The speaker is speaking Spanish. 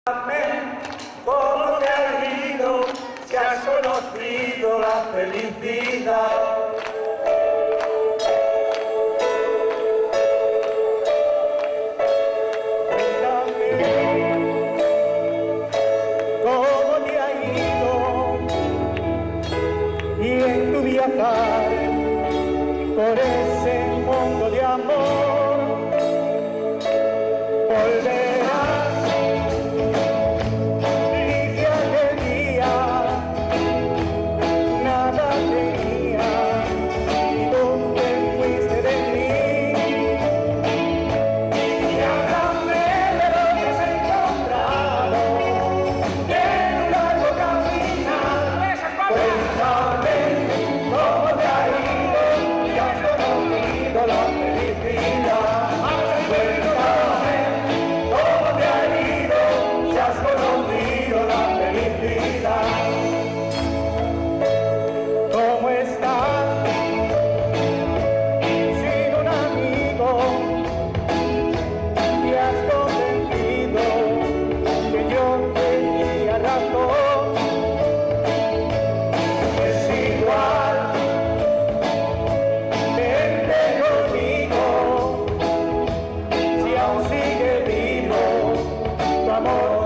¿Cómo te has ido si has conocido la felicidad? Cuéntame cómo te ha ido y en tu viajar por ese mundo de amor volverás. ¿Cómo estás sin un amigo? Te has convencido que yo tenía razón. Es igual, vente conmigo, si aún sigue vivo tu amor.